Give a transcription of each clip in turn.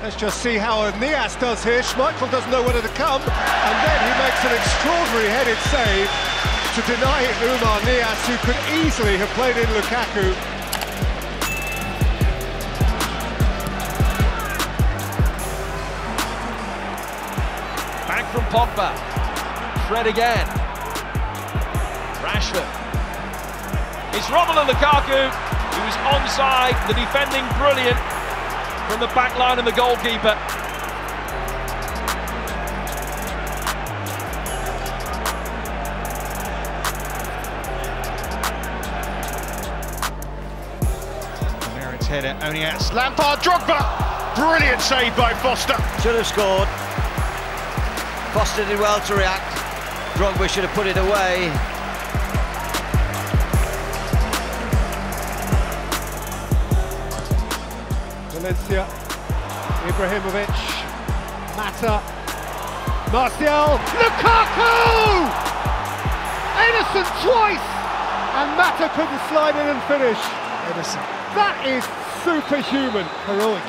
Let's just see how Nias does here. Schmeichel doesn't know whether to come, and then he makes an extraordinary headed save to deny Umar Nias, who could easily have played in Lukaku. Back from Pogba. Fred again. Rashford. It's Romelu Lukaku, who was onside, the defending brilliant from the back line and the goalkeeper. Merritt's header, only out. Lampard, Drogba! Brilliant save by Foster. Should have scored. Foster did well to react. Drogba should have put it away. Valencia, Ibrahimovic, Mata, Martial, Lukaku! Ederson twice! And Mata couldn't slide in and finish. Ederson. That is superhuman, heroic.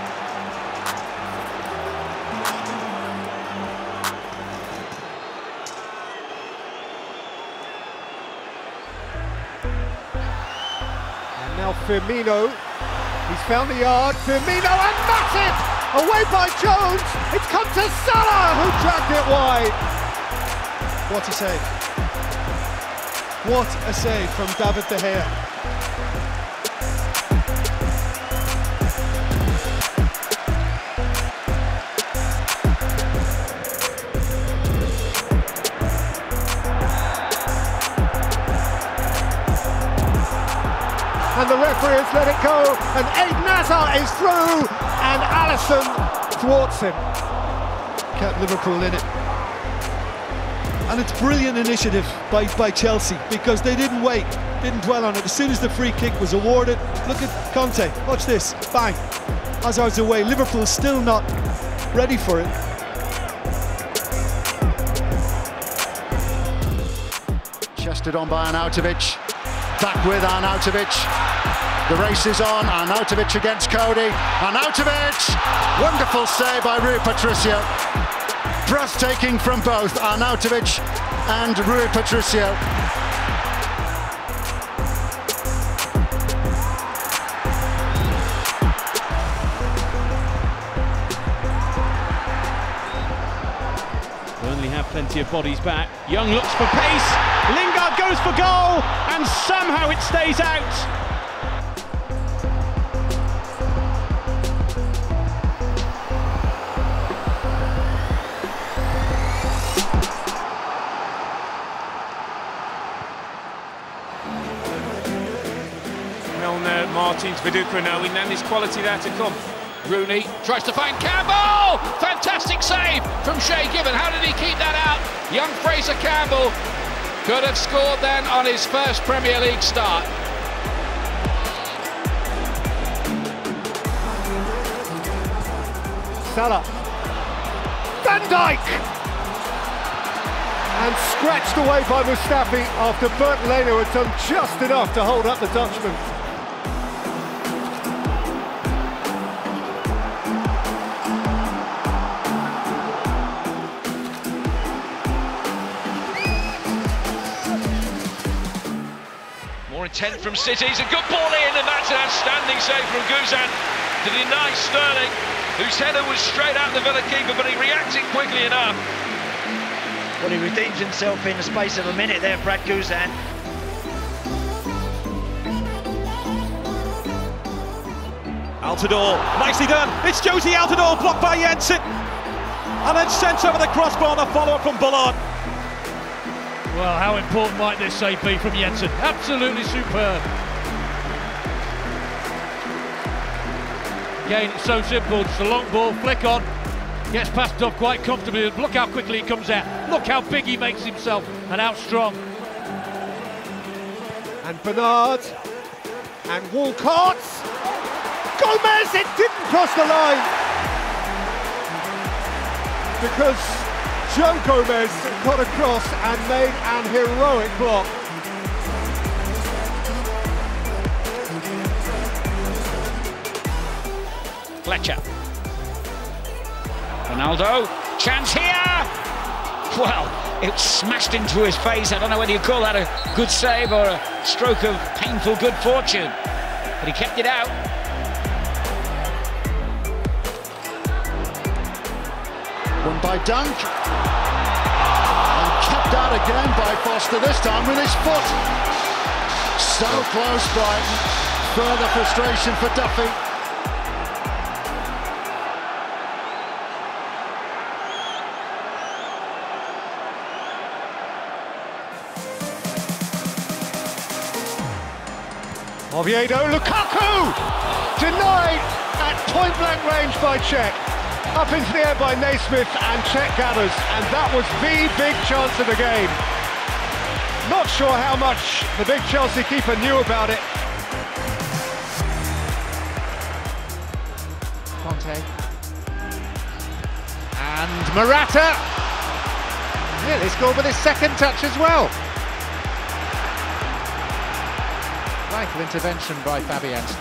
And now Firmino. He's found the yard, Firmino and Matip! Away by Jones, it's come to Salah, who dragged it wide. What a save. What a save from David de Gea. And the referee has let it go, and Eden Hazard is through, and Alisson thwarts him. Kept Liverpool in it. And it's brilliant initiative by Chelsea, because they didn't wait, didn't dwell on it. As soon as the free kick was awarded, look at Conte, watch this, bang. Hazard's away, Liverpool's still not ready for it. Chested on by Arnautovic. Back with Arnautovic. The race is on. Arnautovic against Cody. Arnautovic! Wonderful save by Rui Patricio. Breathtaking from both Arnautovic and Rui Patricio. Burnley have plenty of bodies back. Young looks for pace. Lingard goes for goal, and somehow it stays out. Milner, Martins, Viduka knowing then there's quality there to come. Rooney tries to find Campbell! Fantastic save from Shay Given. How did he keep that out? Young Fraser Campbell could have scored then on his first Premier League start. Salah. Van Dijk! And scratched away by Mustafi after Bernd Leno had done just enough to hold up the Dutchman. More intent from City. It's a good ball in, and that's an outstanding save from Guzan to deny Sterling, whose header was straight out the Villa keeper, but he reacted quickly enough. Well, he redeems himself in the space of a minute there, Brad Guzan. Altidore, nicely done. It's Josie Altidore, blocked by Jensen. And then sent over the crossbar on a follow-up from Bullard. Well, how important might this save be from Jensen? Absolutely superb. Again, it's so simple, just a long ball, flick on, gets passed off quite comfortably. Look how quickly he comes out. Look how big he makes himself and how strong. And Bernard, and Walcott. Gomez, it didn't cross the line. Because Joe Gomez got across and made an heroic block. Fletcher. Ronaldo, chance here! Well, it smashed into his face. I don't know whether you call that a good save or a stroke of painful good fortune, but he kept it out. Won by Dunk. And kept out again by Foster, this time with his foot. So close, Brighton. Further frustration for Duffy. Oviedo, Lukaku! Denied at point-blank range by Cech. Up into the air by Naismith, and Cech gathers, and that was the big chance of the game. Not sure how much the big Chelsea keeper knew about it. Conte. And Morata! Nearly scored with his second touch as well. Vital intervention by Fabianski.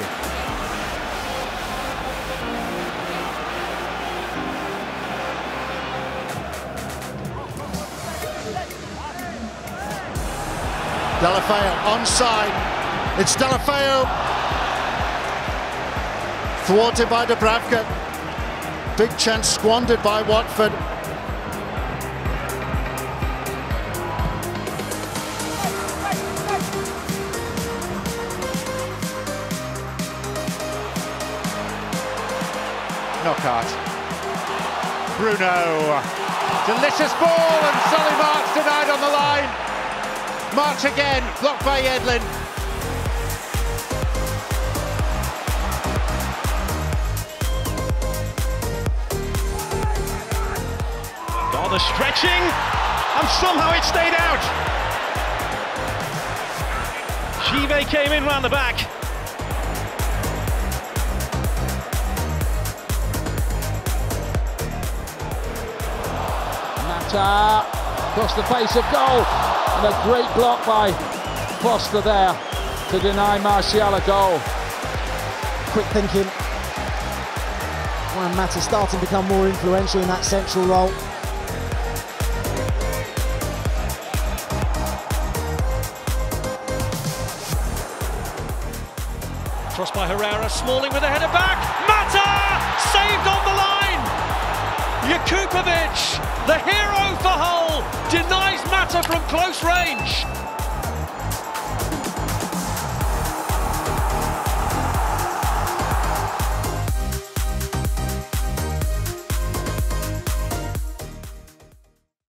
Deulofeu onside. It's Deulofeu. Thwarted by Dubravka. Big chance squandered by Watford. Knockout. Bruno. Delicious ball, and Solly Marks denied on the line. March again, blocked by Edlin. Oh, the stretching, and somehow it stayed out. Chive came in round the back. Mata across the face of goal, and a great block by Foster there to deny Martial a goal. Quick thinking. Juan Mata starting to become more influential in that central role. Crossed by Herrera, Smalling with a header back. Mata! Saved on the line! Jakubovic, the hero for Hull, denies Mata from close range.